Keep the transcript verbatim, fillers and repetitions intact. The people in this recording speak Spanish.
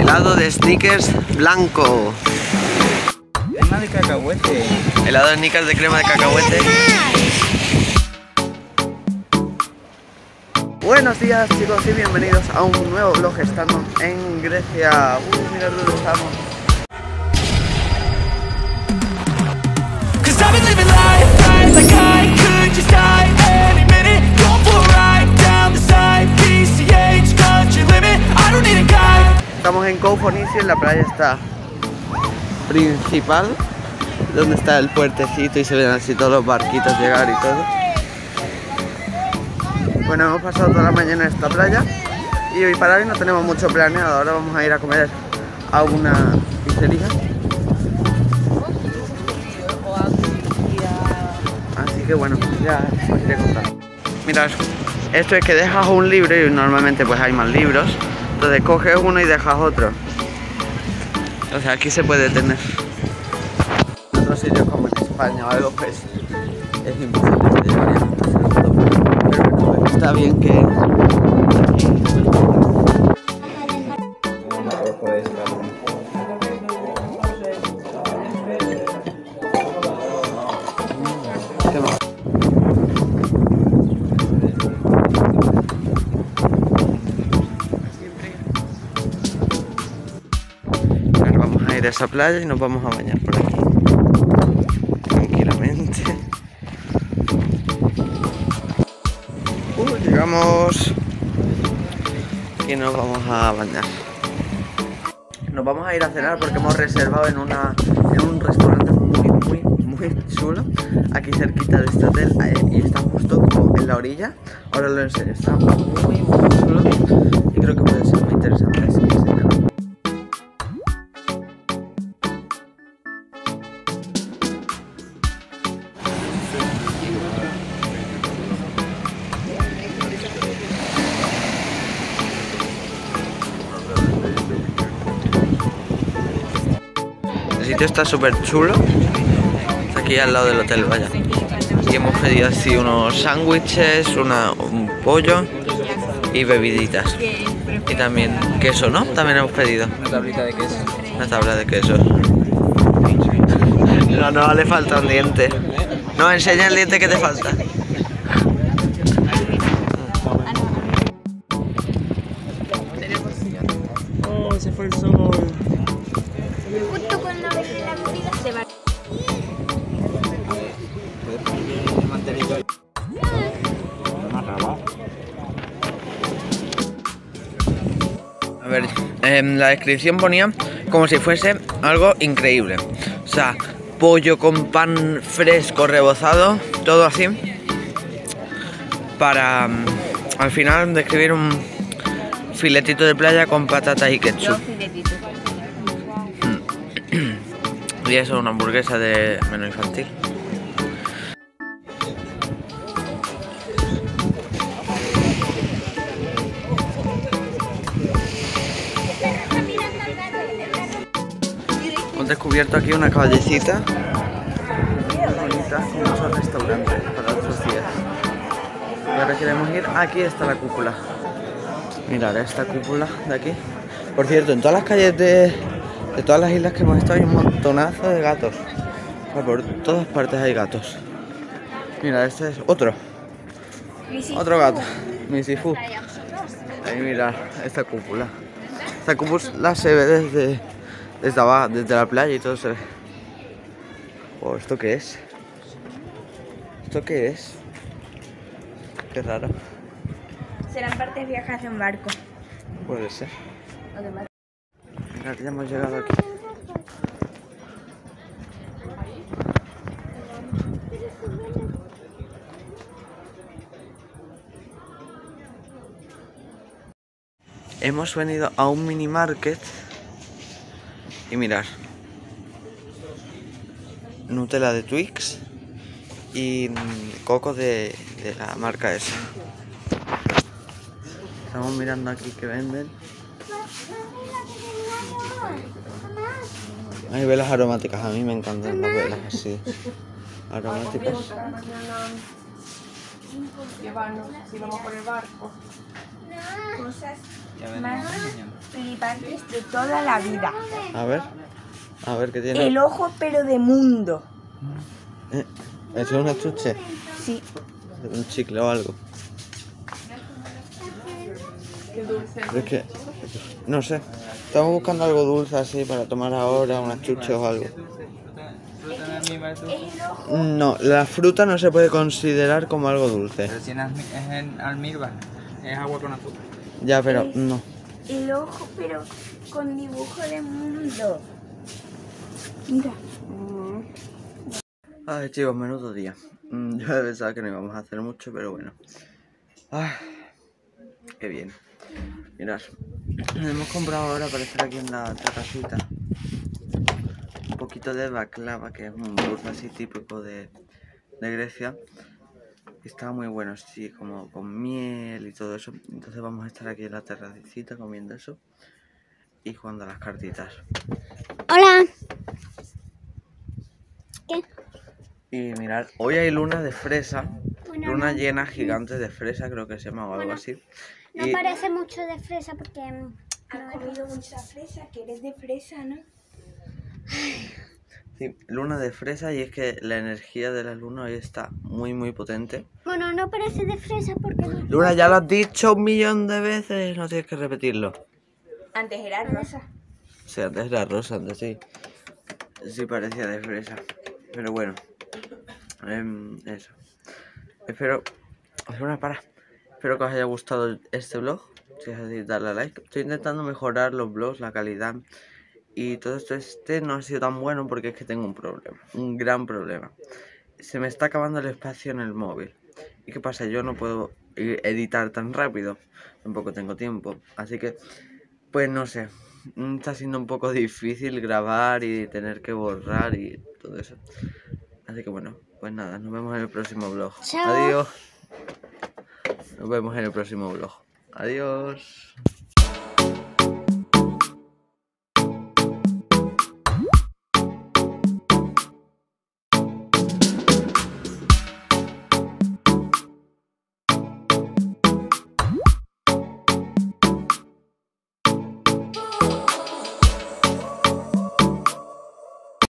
helado de Snickers blanco. Crema de cacahuete. Helado de Snickers de crema de cacahuete. Buenos días chicos y bienvenidos a un nuevo vlog estando en Grecia. Uy, mirad dónde estamos. Estamos en Koh Phoenician, la playa está principal, donde está el puertecito y se ven así todos los barquitos llegar y todo. Bueno, hemos pasado toda la mañana en esta playa y hoy para hoy no tenemos mucho planeado. Ahora vamos a ir a comer a una pizzería. Así que bueno, ya os iré contando. Mirad, esto es que dejas un libro y normalmente pues hay más libros. Entonces coges uno y dejas otro. O sea, aquí se puede tener. En otros sitios como en España o algo, pues es imposible, se llevaría mucho segundo. Pero bueno, está bien que aquí. ¿Qué más? Ahora vamos a ir a esa playa y nos vamos a bañar por aquí tranquilamente. Uh, llegamos y nos vamos a bañar. Nos vamos a ir a cenar porque hemos reservado en una en un restaurante muy muy muy chulo aquí cerquita de este hotel y está justo como en la orilla. Ahora lo enseño, está muy muy chulo y creo que puede ser muy interesante, así que enseñarlo. El sitio está súper chulo, está aquí al lado del hotel, vaya. Y hemos pedido así unos sándwiches, una, un pollo y bebiditas. Y también queso, ¿no? También hemos pedido. Una tablita de queso. Una tabla de queso. No, no, le falta un diente. No, enseña el diente que te falta. Oh, se fue el sol. Justo cuando la bebida se va. A ver, en la descripción ponía como si fuese algo increíble. O sea, pollo con pan fresco rebozado, todo así. Para um, al final describir un filetito de playa con patatas y ketchup. Dos filetitos. Y eso, una hamburguesa de menú infantil. Hemos descubierto aquí una callecita muy bonita con muchos restaurantes para otros días. Y ahora queremos ir. Aquí está la cúpula. Mirad esta cúpula de aquí. Por cierto, en todas las calles de, de todas las islas que hemos estado hay un montonazo de gatos. O sea, por todas partes hay gatos. Mira, este es otro. Otro gato. Misifu. Ahí mirad esta cúpula. Esta cúpula se ve desde, desde abajo, desde la playa y todo se ve. Oh, ¿esto qué es? ¿Esto qué es? Qué raro. Serán partes viejas de un barco. Puede ser. Mirad, ya hemos llegado aquí. Hemos venido a un mini market y mirar, Nutella de Twix y coco de, de la marca esa. Estamos mirando aquí que venden. Hay velas aromáticas, a mí me encantan las velas así aromáticas. Llevarnos, si vamos por el barco, cosas Ya ven, más niño. flipantes de toda la vida. A ver. A ver qué tiene. El ojo, pero de mundo. Eh, ¿Eso es una chuche? Sí. Un chicle o algo. Es que, no sé. Estamos buscando algo dulce así para tomar ahora, unas chuches o algo. Fruta de almíbar es dulce. El ojo, No, la fruta no se puede considerar como algo dulce. Pero si en almi- es en almíbar, es agua con azúcar. Ya, pero no. el ojo, pero con dibujo de mundo. Mira. Ay, chicos, menudo día. Mm, Yo pensaba que no íbamos a hacer mucho, pero bueno. Ay, qué bien. Mirad, hemos comprado ahora para estar aquí en la terracita un poquito de baklava, que es un dulce así típico de, de Grecia. Y está muy bueno, sí, como con miel y todo eso. Entonces vamos a estar aquí en la terracita comiendo eso y jugando a las cartitas. Hola. ¿Qué? Y mirad, hoy hay luna de fresa, Bueno, luna no. llena gigante de fresa, creo que se llama o algo Bueno, así. No Y parece mucho de fresa porque... mm, Has comido mucha fresa, que eres de fresa, ¿no? sí, luna de fresa, y es que la energía de la luna hoy está muy muy potente. Bueno, no parece de fresa porque... Luna, ya lo has dicho un millón de veces, no tienes que repetirlo. Antes era rosa. O sea, antes era rosa, antes sí. Sí parecía de fresa. Pero bueno. em, eso. Espero... Hacer una para. Espero que os haya gustado este vlog. Si es así, darle a like. Estoy intentando mejorar los vlogs, la calidad. Y todo esto, este no ha sido tan bueno porque es que tengo un problema. Un gran problema. Se me está acabando el espacio en el móvil. ¿Y qué pasa? Yo no puedo editar tan rápido. Tampoco tengo tiempo. Así que, pues no sé. Está siendo un poco difícil grabar y tener que borrar y todo eso. Así que bueno, pues nada, nos vemos en el próximo vlog. Chao. Adiós. Nos vemos en el próximo vlog. Adiós.